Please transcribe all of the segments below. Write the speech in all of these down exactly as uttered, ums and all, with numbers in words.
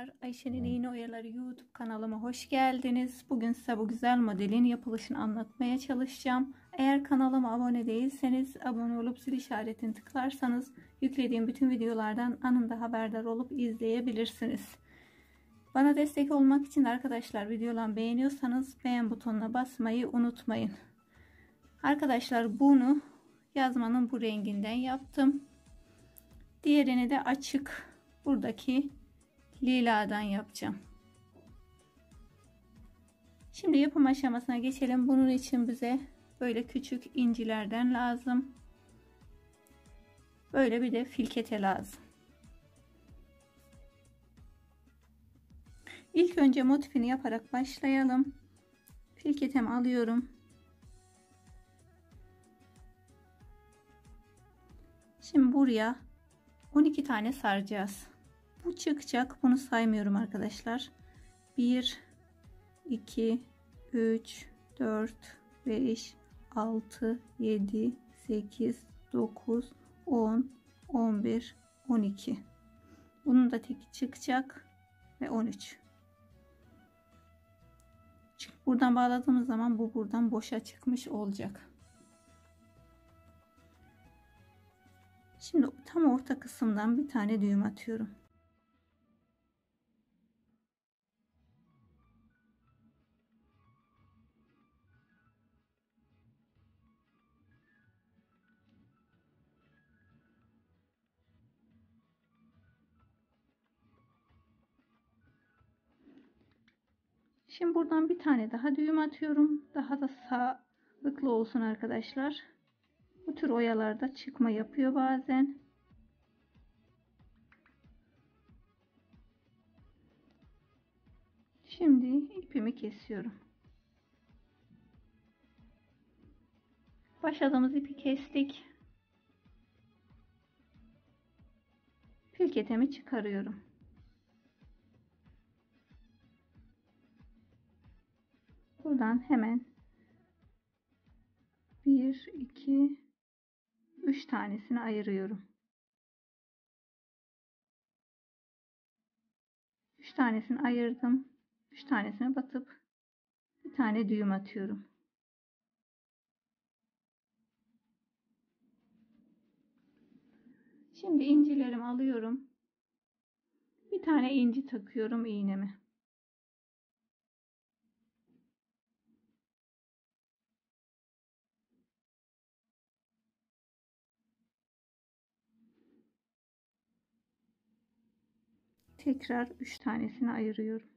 Merhabalar, Ayşe'nin İğne Oyaları YouTube kanalıma hoş geldiniz. Bugün size bu güzel modelin yapılışını anlatmaya çalışacağım. Eğer kanalıma abone değilseniz abone olup zil işaretini tıklarsanız yüklediğim bütün videolardan anında haberdar olup izleyebilirsiniz. Bana destek olmak için arkadaşlar videolarımı beğeniyorsanız beğen butonuna basmayı unutmayın. Arkadaşlar bunu yazmanın bu renginden yaptım. Diğerini de açık buradaki liladan yapacağım. Şimdi yapım aşamasına geçelim. Bunun için bize böyle küçük incilerden lazım. Böyle bir de filkete lazım. İlk önce motifini yaparak başlayalım. Filketimi alıyorum. Şimdi buraya on iki tane saracağız. Bu çıkacak. Bunu saymıyorum arkadaşlar. bir iki üç dört beş altı yedi sekiz dokuz on on bir on iki. Bunun da tek çıkacak ve on üç. Çünkü buradan bağladığımız zaman bu buradan boşa çıkmış olacak. Şimdi tam orta kısımdan bir tane düğüm atıyorum. Şimdi buradan bir tane daha düğüm atıyorum. Daha da sağlıklı olsun arkadaşlar. Bu tür oyalarda çıkma yapıyor bazen. Şimdi ipimi kesiyorum. Başladığımız ipi kestik. Filketimi çıkarıyorum. Buradan hemen bir iki üç tanesini ayırıyorum. üç tanesini ayırdım. üç tanesine batıp bir tane düğüm atıyorum. Şimdi incilerimi alıyorum. Bir tane inci takıyorum iğneme. Tekrar üç tanesini ayırıyorum.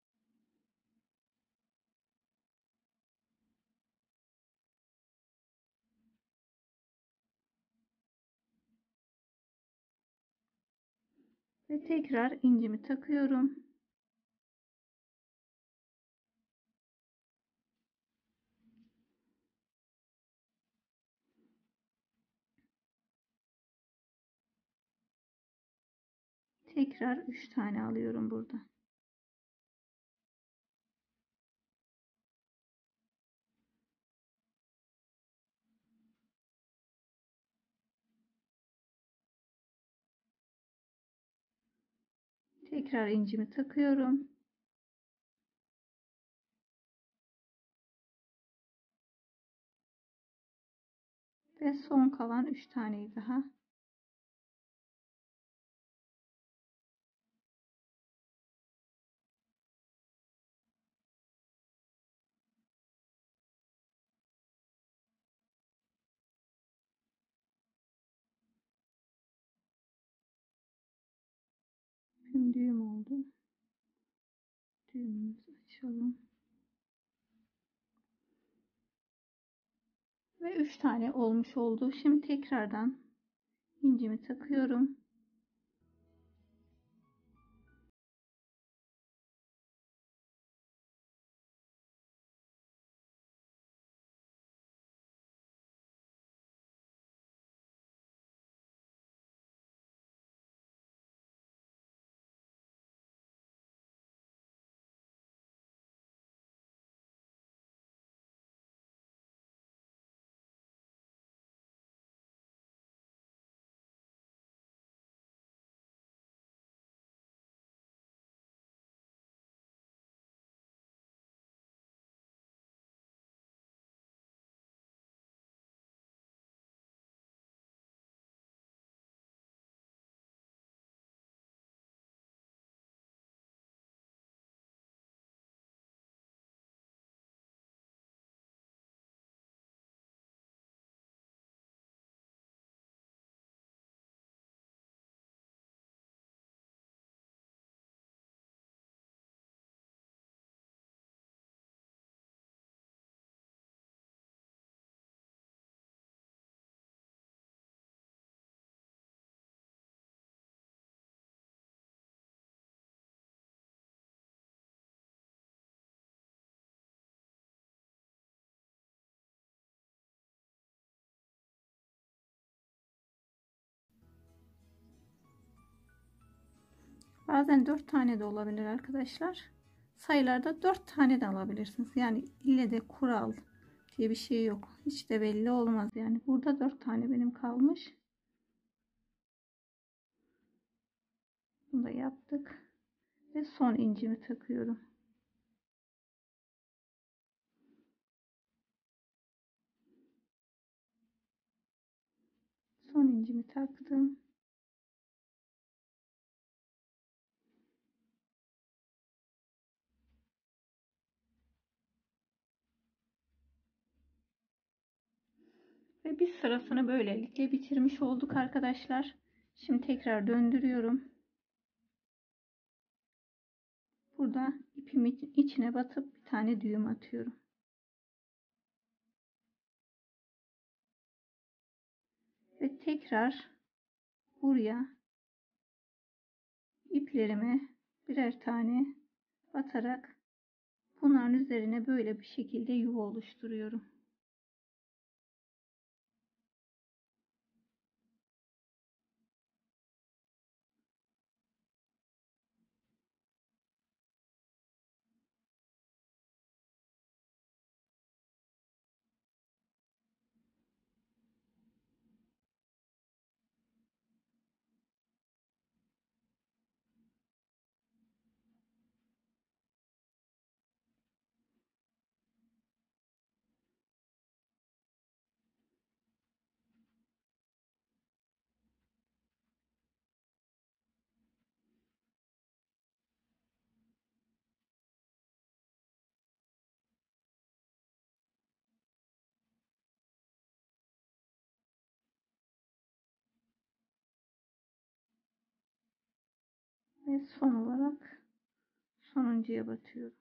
Ve tekrar incimi takıyorum. Tekrar üç tane alıyorum burada. Tekrar incimi takıyorum. Ve son kalan üç taneyi daha şimdi düğüm oldu. Düğümümüzü açalım. Ve üç tane olmuş oldu. Şimdi tekrardan incimi takıyorum. Bazen dört tane de olabilir arkadaşlar. Sayılarda dört tane de alabilirsiniz. Yani ille de kural diye bir şey yok. Hiç de belli olmaz yani. Burada dört tane benim kalmış. Bunu da yaptık. Ve son incimi takıyorum. Son incimi taktım. Ve bir sırasını böylelikle bitirmiş olduk arkadaşlar. Şimdi tekrar döndürüyorum. Burada ipimin içine batıp bir tane düğüm atıyorum. Ve tekrar buraya iplerimi birer tane batarak bunların üzerine böyle bir şekilde yuva oluşturuyorum. Ve son olarak sonuncuya batıyorum.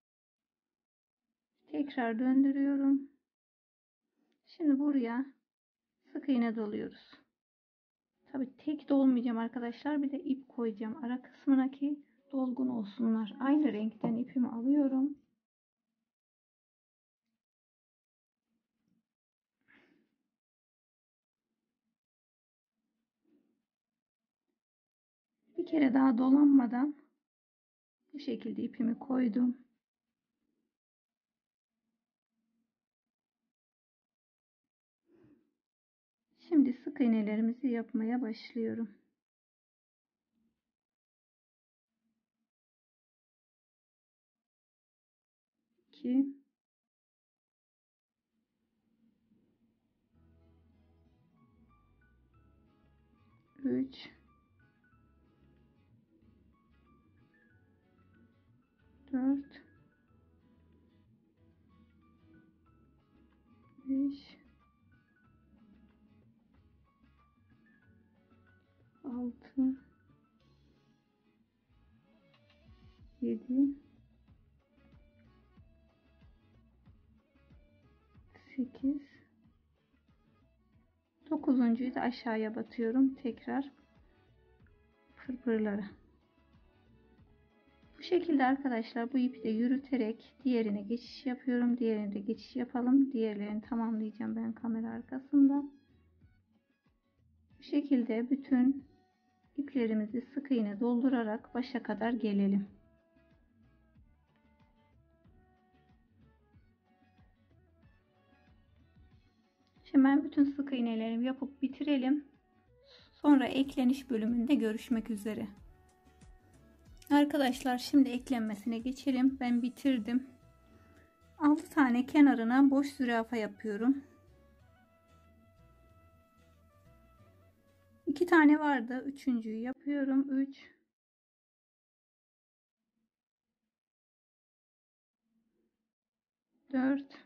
Tekrar döndürüyorum. Şimdi buraya sık iğne doluyoruz. Tabii tek dolmayacağım arkadaşlar. Bir de ip koyacağım ara kısmına ki dolgun olsunlar. Aynı renkten ipimi alıyorum. Bir kere daha dolanmadan bu şekilde ipimi koydum. Şimdi sık iğnelerimizi yapmaya başlıyorum. iki üç dört beş altı yedi sekiz dokuzuncuyu da aşağıya batıyorum. Tekrar pırpırlara. Bu şekilde arkadaşlar bu ipi de yürüterek diğerine geçiş yapıyorum. Diğerine de geçiş yapalım. Diğerlerini tamamlayacağım ben kamera arkasında. Bu şekilde bütün iplerimizi sık iğne doldurarak başa kadar gelelim. Şimdi ben bütün sık iğnelerimi yapıp bitirelim. Sonra ekleniş bölümünde görüşmek üzere. Arkadaşlar şimdi eklenmesine geçelim. Ben bitirdim. altı tane kenarına boş zürafa yapıyorum. iki tane vardı. Üçüncüyü yapıyorum. üç dört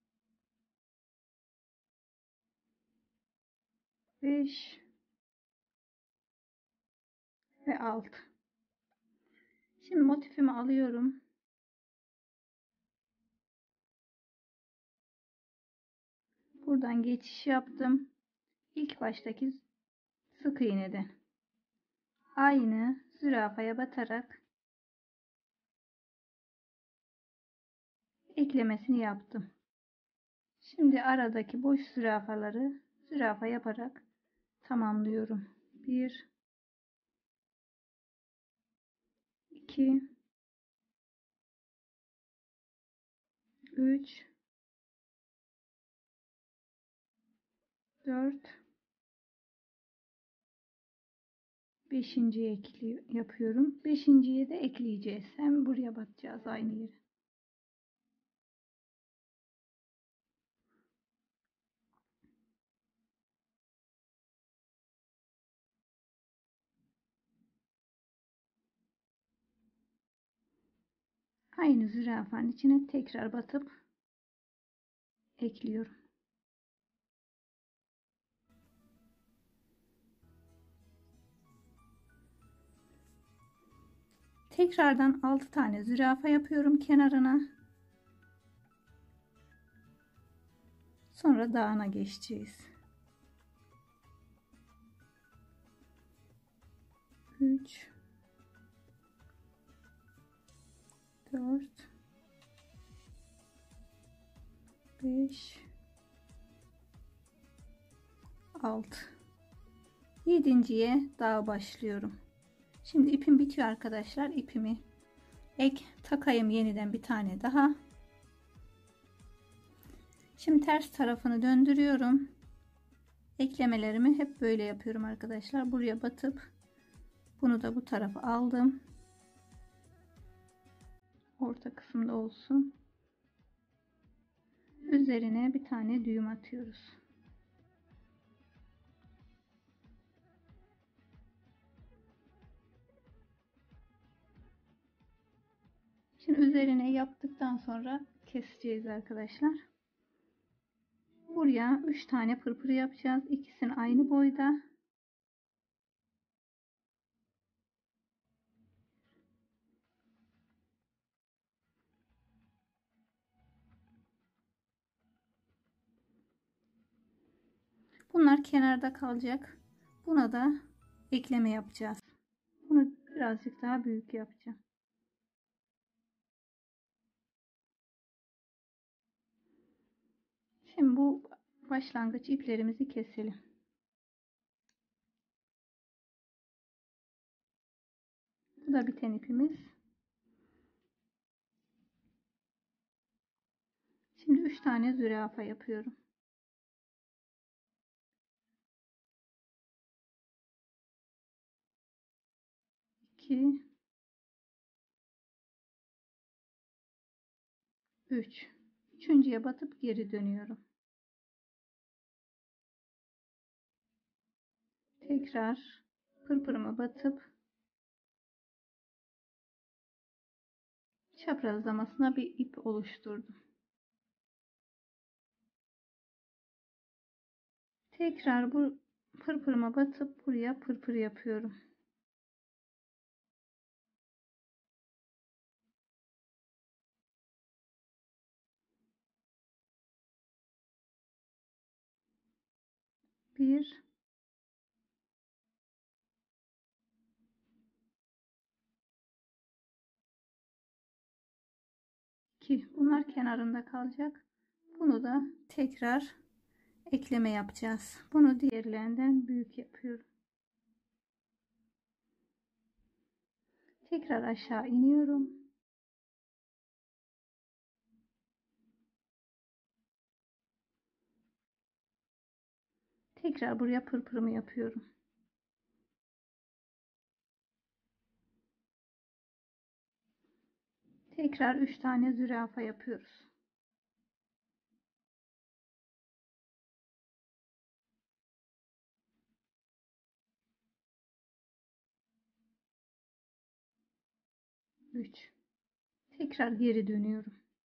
beş ve altı. Şimdi motifimi alıyorum. Buradan geçiş yaptım. İlk baştaki sık iğneden aynı zürafaya batarak eklemesini yaptım. Şimdi aradaki boş zürafaları zürafa yaparak tamamlıyorum. bir iki, üç, dört, beşinciyi ekli yapıyorum. beşinciyi de ekleyeceğiz. Hem buraya batacağız aynı yere. Aynı zürafanın içine tekrar batıp ekliyorum. Tekrardan altı tane zürafa yapıyorum kenarına. Sonra dağına geçeceğiz. üç, dört, beş, altı. yedinciye daha başlıyorum. Şimdi ipim bitiyor arkadaşlar. İpimi ek takayım yeniden bir tane daha. Şimdi ters tarafını döndürüyorum. Eklemelerimi hep böyle yapıyorum arkadaşlar. Buraya batıp bunu da bu tarafa aldım. Orta kısımda olsun. Üzerine bir tane düğüm atıyoruz. Şimdi üzerine yaptıktan sonra keseceğiz arkadaşlar. Buraya üç tane pırpır yapacağız. İkisini aynı boyda. Bunlar kenarda kalacak. Buna da ekleme yapacağız. Bunu birazcık daha büyük yapacağım. Şimdi bu başlangıç iplerimizi keselim. Bu da biten ipimiz. Şimdi üç tane zürafa yapıyorum. iki, üç. Üçüncüye batıp geri dönüyorum. Tekrar pırpırıma batıp çaprazlamasına bir ip oluşturdum. Tekrar bu pırpırıma batıp buraya pırpır yapıyorum. Bir, iki. Bunlar kenarında kalacak. Bunu da tekrar ekleme yapacağız. Bunu diğerlerinden büyük yapıyorum. Tekrar aşağı iniyorum. Tekrar buraya pırpırımı yapıyorum. Tekrar üç tane zürafa yapıyoruz. üç. Tekrar geri dönüyorum.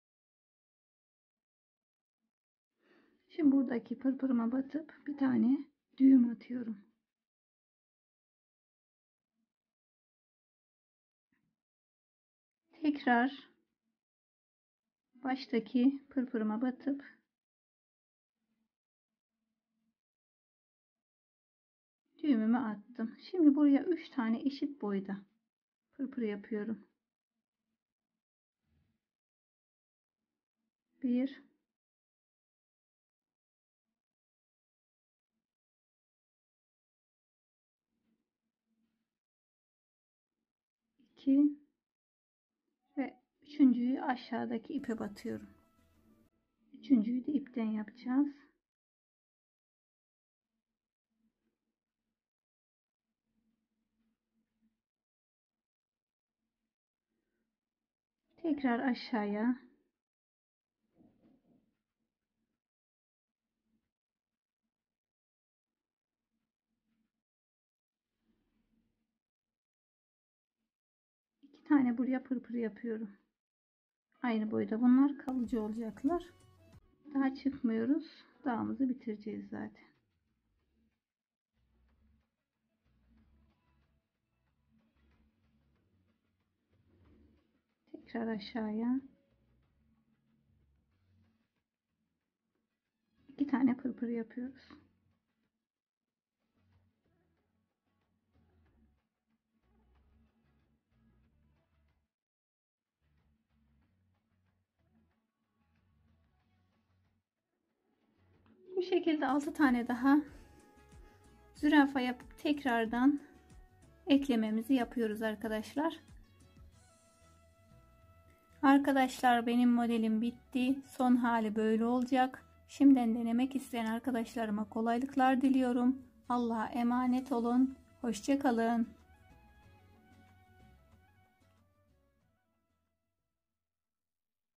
Şimdi buradaki pırpırıma batıp bir tane düğüm atıyorum. Tekrar baştaki pırpırıma batıp düğümümü attım. Şimdi buraya üç tane eşit boyda pırpır yapıyorum. bir, iki, Üçüncüyü aşağıdaki ipe batıyorum. Üçüncüyü de ipten yapacağız. Tekrar aşağıya. İki tane buraya pırpır yapıyorum. Aynı boyda, bunlar kalıcı olacaklar. Daha çıkmıyoruz. Dağımızı bitireceğiz zaten. Tekrar aşağıya. İki tane pırpır yapıyoruz. Bu şekilde altı tane daha zürafa yapıp tekrardan eklememizi yapıyoruz arkadaşlar. Arkadaşlar benim modelim bitti. Son hali böyle olacak. Şimdiden denemek isteyen arkadaşlarıma kolaylıklar diliyorum. Allah'a emanet olun. Hoşça kalın.